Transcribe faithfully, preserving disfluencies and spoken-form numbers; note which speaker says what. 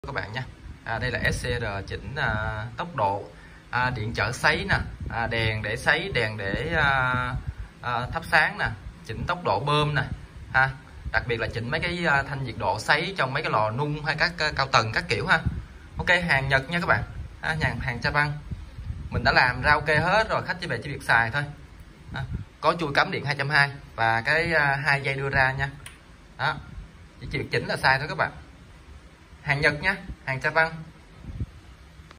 Speaker 1: Các bạn nha. À, đây là ét xê rờ chỉnh à, tốc độ, à, điện trở sấy nè, à, đèn để sấy, đèn để à, à, thắp sáng nè, chỉnh tốc độ bơm nè ha, đặc biệt là chỉnh mấy cái à, thanh nhiệt độ sấy trong mấy cái lò nung hay các à, cao tầng các kiểu ha. Ok, hàng Nhật nha các bạn, à, hàng hàng Japan. Mình đã làm ra ok hết rồi, khách chỉ về chỉ việc xài thôi. À, có chui cắm điện hai trăm hai mươi và cái à, hai dây đưa ra nha. Đó, chỉ việc chỉnh là sai thôi các bạn. Hàng Nhật nha, hàng Japan.